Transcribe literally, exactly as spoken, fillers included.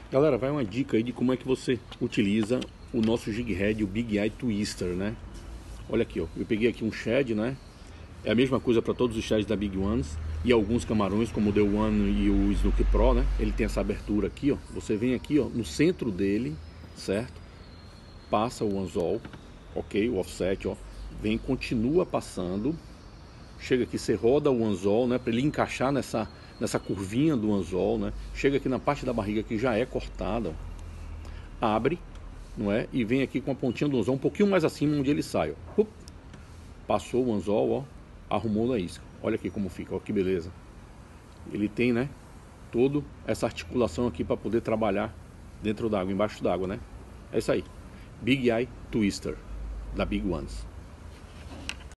Galera, vai uma dica aí de como é que você utiliza o nosso jig head, o Big Eye Twister, né? Olha aqui, ó, eu peguei aqui um shed, né? É a mesma coisa para todos os sheds da Big Ones e alguns camarões, como o The One e o Snook Pro, né? Ele tem essa abertura aqui, ó. Você vem aqui, ó, no centro dele, certo? Passa o anzol, ok? O offset, ó. Vem, continua passando. Chega aqui, você roda o anzol, né? Para ele encaixar nessa, nessa curvinha do anzol, né? Chega aqui na parte da barriga que já é cortada, ó. Abre, não é? E vem aqui com a pontinha do anzol um pouquinho mais acima onde ele sai, ó. Up, passou o anzol, ó. Arrumou na isca. Olha aqui como fica, ó, que beleza. Ele tem, né, toda essa articulação aqui para poder trabalhar dentro d'água, embaixo d'água, né? É isso aí. Big Eye Twister da Big Ones.